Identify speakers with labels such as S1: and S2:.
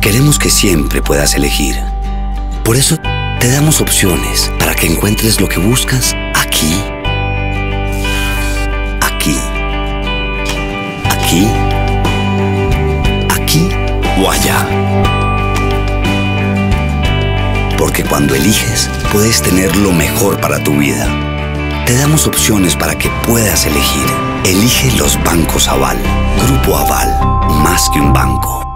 S1: Queremos que siempre puedas elegir. Por eso te damos opciones para que encuentres lo que buscas aquí, aquí, aquí, aquí o allá. Porque cuando eliges, puedes tener lo mejor para tu vida. Te damos opciones para que puedas elegir. Elige los bancos Aval. Grupo Aval, más que un banco.